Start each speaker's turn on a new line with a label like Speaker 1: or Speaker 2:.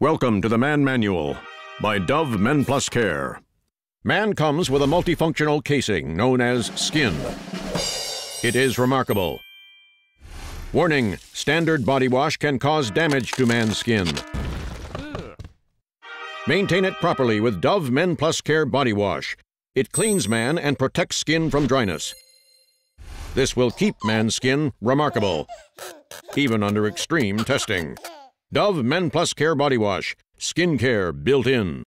Speaker 1: Welcome to the Man Manual by Dove Men+Care. Man comes with a multifunctional casing known as skin. It is remarkable. Warning: standard body wash can cause damage to man's skin. Maintain it properly with Dove Men+Care body wash. It cleans man and protects skin from dryness. This will keep man's skin remarkable, even under extreme testing. Dove Men+Care body wash. Skin care built in.